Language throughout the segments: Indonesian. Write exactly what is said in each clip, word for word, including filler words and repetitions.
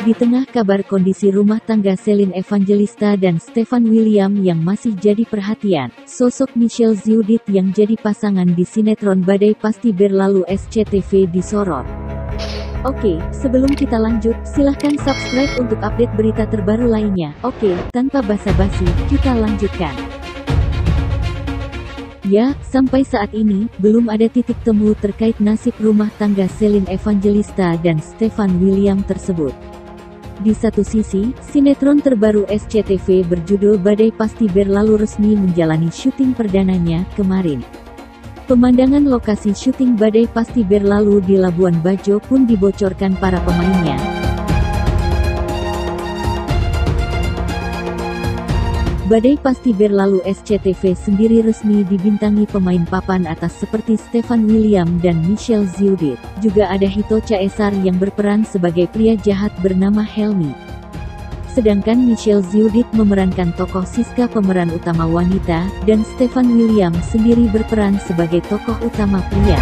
Di tengah kabar kondisi rumah tangga Celine Evangelista dan Stefan William yang masih jadi perhatian, sosok Michelle Ziudith yang jadi pasangan di sinetron Badai Pasti Berlalu S C T V disorot. Oke, sebelum kita lanjut, silahkan subscribe untuk update berita terbaru lainnya. Oke, tanpa basa-basi, kita lanjutkan. Ya, sampai saat ini, belum ada titik temu terkait nasib rumah tangga Celine Evangelista dan Stefan William tersebut. Di satu sisi, sinetron terbaru S C T V berjudul Badai Pasti Berlalu resmi menjalani syuting perdananya kemarin. Pemandangan lokasi syuting Badai Pasti Berlalu di Labuan Bajo pun dibocorkan para pemainnya. Badai Pasti Berlalu S C T V sendiri resmi dibintangi pemain papan atas seperti Stefan William dan Michelle Ziudith. Juga ada Hito Caesar yang berperan sebagai pria jahat bernama Helmi. Sedangkan Michelle Ziudith memerankan tokoh Siska pemeran utama wanita, dan Stefan William sendiri berperan sebagai tokoh utama pria.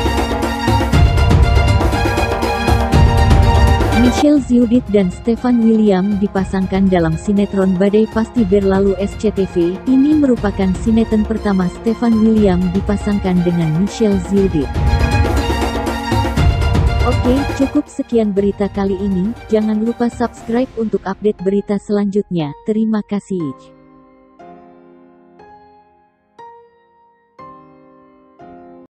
Michelle Ziudith dan Stefan William dipasangkan dalam sinetron Badai Pasti Berlalu S C T V. Ini merupakan sinetron pertama Stefan William dipasangkan dengan Michelle Ziudith. Oke, cukup sekian berita kali ini. Jangan lupa subscribe untuk update berita selanjutnya. Terima kasih.